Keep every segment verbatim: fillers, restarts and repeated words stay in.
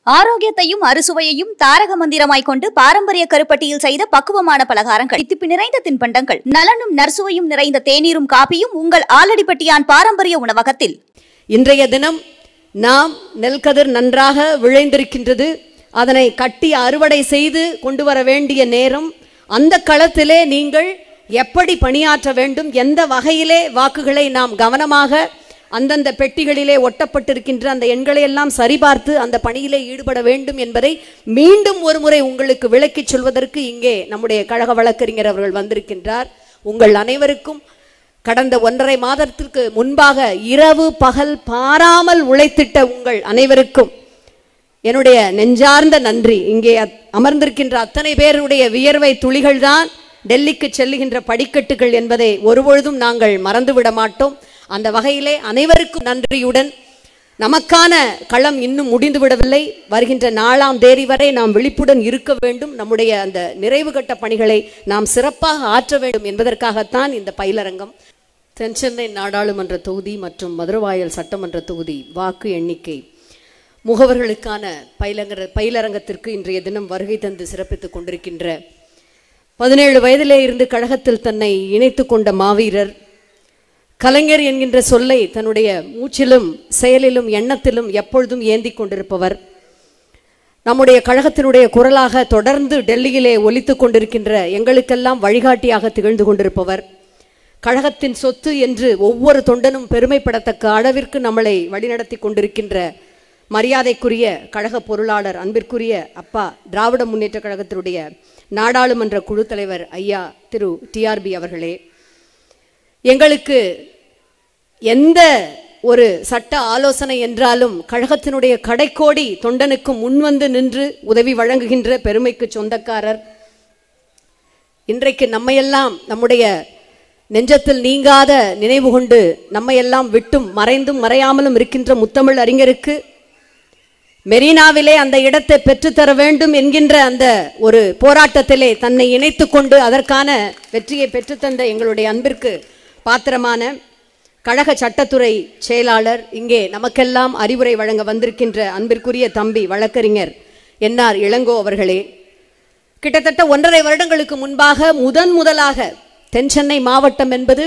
ஆரோக்கியத்தையும் அறுசுவையையும் தாரக மந்திரமாய் கொண்டு பாரம்பரிய கருப்பட்டியில் செய்த பக்குவமான பலகாரங்கள், தித்திப்பு நிறைந்த தின்பண்டங்கள், நலனும் நற்சுவையும் நிறைந்த தேநீரும் காப்பியும் உங்கள் ஆலடிப்பட்டியான் பாரம்பரிய உணவகத்தில். இன்றைய தினம் நாம் நெல்கதிர் நன்றாக விளைந்திருக்கின்றது. அதனை கட்டி அறுவடை செய்து கொண்டு வர வேண்டிய நேரம். அந்த களத்திலே நீங்கள் எப்படி பணியாற்ற வேண்டும், எந்த வகையிலே வாக்குகளை நாம் கவனமாக அந்தந்த பெட்டிகளிலே ஒட்டப்பட்டிருக்கின்ற அந்த எண்களை எல்லாம் சரிபார்த்து அந்த பணியிலே ஈடுபட வேண்டும் என்பதை மீண்டும் ஒரு முறை உங்களுக்கு விளக்கிச் சொல்வதற்கு இங்கே நம்முடைய கழக வழக்கறிஞர் அவர்கள் வந்திருக்கின்றார். உங்கள் அனைவருக்கும் கடந்த ஒன்றரை மாதத்திற்கு முன்பாக இரவு பகல் பாராமல் உழைத்திட்ட உங்கள் அனைவருக்கும் என்னுடைய நெஞ்சார்ந்த நன்றி. இங்கே அமர்ந்திருக்கின்ற அத்தனை பேருடைய வியர்வை துளிகள் தான் டெல்லிக்கு செல்லுகின்ற படிக்கட்டுகள் என்பதை ஒருபொழுதும் நாங்கள் மறந்துவிட மாட்டோம். அந்த வகையிலே அனைவருக்கும் நன்றியுடன், நமக்கான களம் இன்னும் முடிந்து விடவில்லை. வருகின்ற நாலாம் தேதி வரை நாம் விழிப்புடன் இருக்க வேண்டும். நம்முடைய அந்த நிறைவு கட்ட பணிகளை நாம் சிறப்பாக ஆற்ற வேண்டும் என்பதற்காகத்தான் இந்த பயிலரங்கம். தென்சென்னை நாடாளுமன்ற தொகுதி மற்றும் மதுரவாயல் சட்டமன்ற தொகுதி வாக்கு எண்ணிக்கை முகவர்களுக்கான பயிலங்க பயிலரங்கத்திற்கு இன்றைய தினம் வருகை தந்து சிறப்பித்துக் கொண்டிருக்கின்ற பதினேழு வயதிலே இருந்து கழகத்தில் தன்னை இணைத்து கொண்ட மாவீரர், கலைஞர் என்கின்ற சொல்லை தன்னுடைய மூச்சிலும் செயலிலும் எண்ணத்திலும் எப்பொழுதும் ஏந்தி கொண்டிருப்பவர், நம்முடைய கழகத்தினுடைய குரலாக தொடர்ந்து டெல்லியிலே ஒலித்து கொண்டிருக்கின்ற எங்களுக்கெல்லாம் வழிகாட்டியாக திகழ்ந்து கொண்டிருப்பவர், கழகத்தின் சொத்து என்று ஒவ்வொரு தொண்டனும் பெருமைப்படத்தக்க அளவிற்கு நம்மளை வழிநடத்தி கொண்டிருக்கின்ற மரியாதைக்குரிய கழக பொருளாளர், அன்பிற்குரிய அப்பா, திராவிட முன்னேற்ற கழகத்தினுடைய நாடாளுமன்ற குழு தலைவர் ஐயா திரு டிஆர்பி அவர்களே, எங்களுக்கு எந்த ஒரு சட்ட ஆலோசனை என்றாலும் கழகத்தினுடைய கடைக்கோடி தொண்டனுக்கும் முன்வந்து நின்று உதவி வழங்குகின்ற பெருமைக்கு சொந்தக்காரர், இன்றைக்கு நம்மையெல்லாம் நம்முடைய நெஞ்சத்தில் நீங்காத நினைவு கொண்டு நம்மையெல்லாம் விட்டும் மறைந்தும் மறையாமலும் இருக்கின்ற முத்தமிழ் அறிஞருக்கு மெரினாவிலே அந்த இடத்தை பெற்றுத்தர வேண்டும் என்கின்ற அந்த ஒரு போராட்டத்திலே தன்னை இணைத்து கொண்டு அதற்கான வெற்றியை பெற்றுத்தந்த எங்களுடைய அன்பிற்கு பாத்திரமான கழக சட்டத்துறை செயலாளர், இங்கே நமக்கெல்லாம் அறிவுரை வழங்க வந்திருக்கின்ற அன்பிற்குரிய தம்பி வழக்கறிஞர் என்ஆர் இளங்கோ அவர்களே, கிட்டத்தட்ட ஒன்றரை வருடங்களுக்கு முன்பாக முதன் முதலாக தென்சென்னை மாவட்டம் என்பது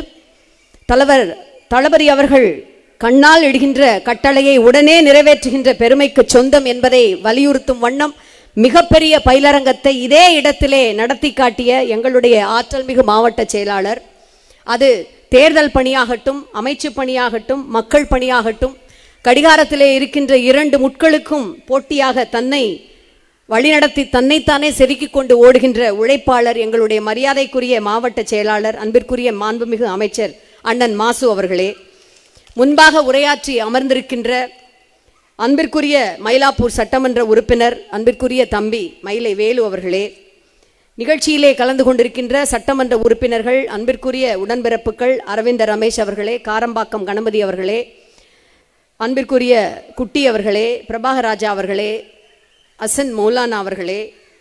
தலைவர் தளபதி அவர்கள் கண்ணால் இடுகின்ற கட்டளையை உடனே நிறைவேற்றுகின்ற பெருமைக்கு சொந்தம் என்பதை வலியுறுத்தும் வண்ணம் மிகப்பெரிய பயிலரங்கத்தை இதே இடத்திலே நடத்தி காட்டிய எங்களுடைய ஆற்றல் மிகு மாவட்ட செயலாளர், அது தேர்தல் பணியாகட்டும், அமைச்சு பணியாகட்டும், மக்கள் பணியாகட்டும், கடிகாரத்திலே இருக்கின்ற இரண்டு முட்களுக்கும் போட்டியாக தன்னை வழிநடத்தி தன்னைத்தானே செதுக்கிக் கொண்டு ஓடுகின்ற உழைப்பாளர் எங்களுடைய மரியாதைக்குரிய மாவட்ட செயலாளர், அன்பிற்குரிய மாண்புமிகு அமைச்சர் அண்ணன் மாசு அவர்களே, முன்பாக உரையாற்றி அமர்ந்திருக்கின்ற அன்பிற்குரிய மயிலாப்பூர் சட்டமன்ற உறுப்பினர் அன்பிற்குரிய தம்பி மயிலை வேலு அவர்களே, நிகழ்ச்சியிலே கலந்து கொண்டிருக்கின்ற சட்டமன்ற உறுப்பினர்கள், அன்பிற்குரிய உடன்பிறப்புகள் அரவிந்த ரமேஷ் அவர்களே, காரம்பாக்கம் கணபதி அவர்களே, அன்பிற்குரிய குட்டி அவர்களே, பிரபாகராஜா அவர்களே, அசன் மௌலானா அவர்களே,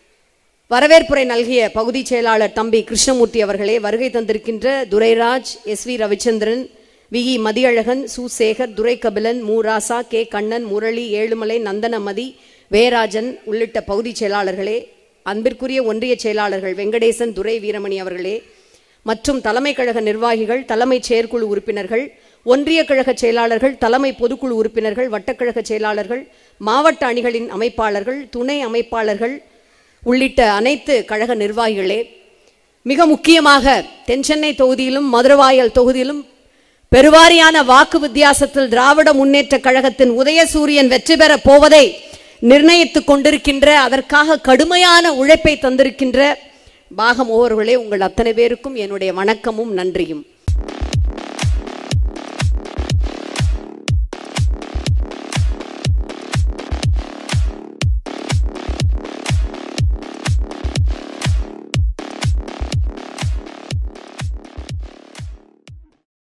வரவேற்புரை நல்கிய பகுதி செயலாளர் தம்பி கிருஷ்ணமூர்த்தி அவர்களே, வருகை தந்திருக்கின்ற Durairaj, S V Ravichandran, V E Mathiyazhagan, Su Sekar, Durai Kabilan, Mu Rasa, K Kannan, Murali, Ezhumalai, Nandanamathi, Verajan உள்ளிட்ட பகுதி செயலாளர்களே, அன்பிற்குரிய ஒன்றிய செயலாளர்கள் வெங்கடேசன், துரை வீரமணி அவர்களே, மற்றும் தலைமை கழக நிர்வாகிகள், தலைமை செயற்குழு உறுப்பினர்கள், ஒன்றிய கழக செயலாளர்கள், தலைமை பொதுக்குழு உறுப்பினர்கள், வட்டக்கழக செயலாளர்கள், மாவட்ட அணிகளின் அமைப்பாளர்கள், துணை அமைப்பாளர்கள் உள்ளிட்ட அனைத்து கழக நிர்வாகிகளே, மிக முக்கியமாக தென்சென்னை தொகுதியிலும் மதுரவாயல் தொகுதியிலும் பெருவாரியான வாக்கு வித்தியாசத்தில் திராவிட முன்னேற்ற கழகத்தின் உதயசூரியன் வெற்றி பெற போவதை நிர்ணயித்துக் கொண்டிருக்கின்ற, அதற்காக கடுமையான உழைப்பை தந்திருக்கின்ற பாகம் ஓவர்களே, உங்கள் அத்தனை பேருக்கும் என்னுடைய வணக்கமும் நன்றியும்.